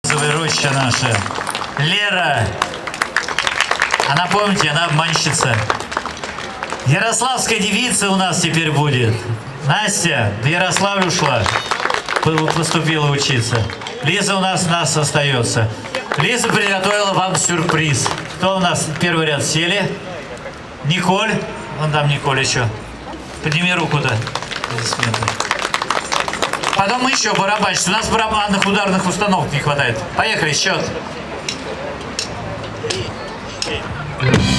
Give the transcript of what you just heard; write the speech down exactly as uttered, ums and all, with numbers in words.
Роща наша. Лера. Она, помните, она обманщица. Ярославская девица у нас теперь будет. Настя в Ярославль ушла. Поступила учиться. Лиза у нас, у нас остается. Лиза приготовила вам сюрприз. Кто у нас первый ряд сели? Николь. Вон там Николь еще. Подними руку-то. Потом мы еще барабанщицы. У нас барабанных ударных установок не хватает. Поехали, счет.